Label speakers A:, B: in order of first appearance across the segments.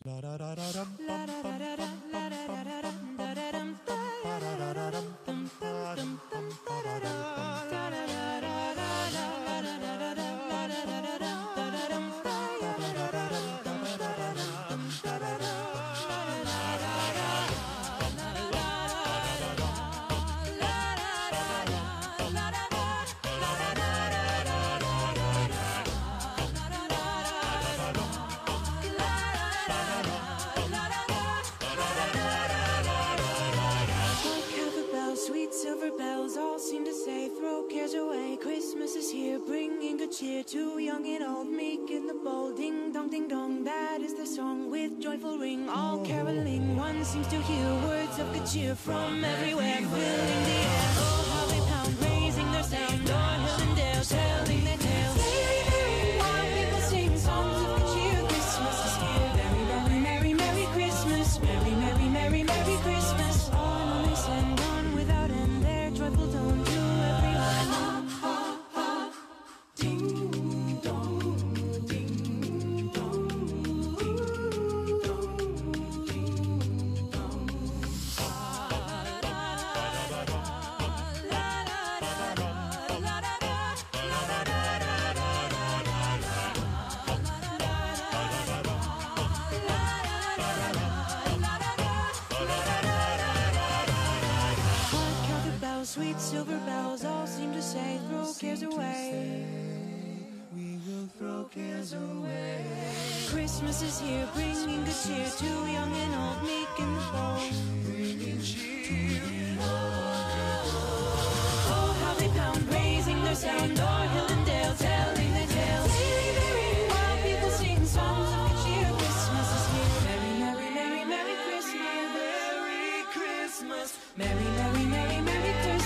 A: Cheer to young and old, meek and the bold. Ding dong, ding dong, that is the song with joyful ring. All caroling, one seems to hear words of good cheer from everywhere, filling the air. Oh, how they pound, raising their sound, o'er hill and dale, telling their tales. While people sing songs of good cheer, Christmas is here. Merry, merry, merry, merry Christmas. Merry, merry, merry, merry Christmas. On they send on without end their joyful tone to everyone. Sweet silver bells all seem to say, throw cares away. We will throw cares away. Christmas is here, bringing good cheer to young and old, meek and bold. Bringing cheer. Oh, how they pound, raising their sound, o'er hill and dale, telling their tales. While people sing songs of good cheer, Christmas is here. Merry, merry, merry, merry Christmas. Merry Christmas. Merry, merry, merry, merry Christmas.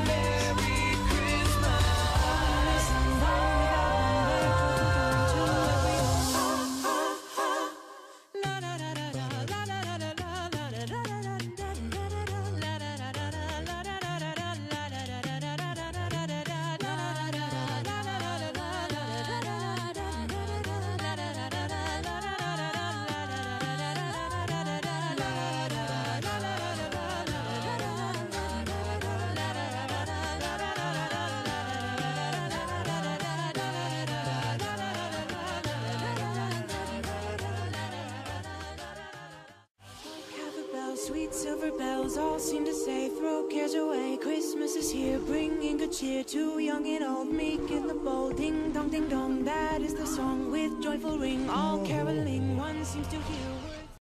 A: Sweet silver bells all seem to say, throw cares away. Christmas is here, bringing good cheer to young and old, meek and the bold. Ding dong, that is the song with joyful ring. All caroling, one seems to hear words.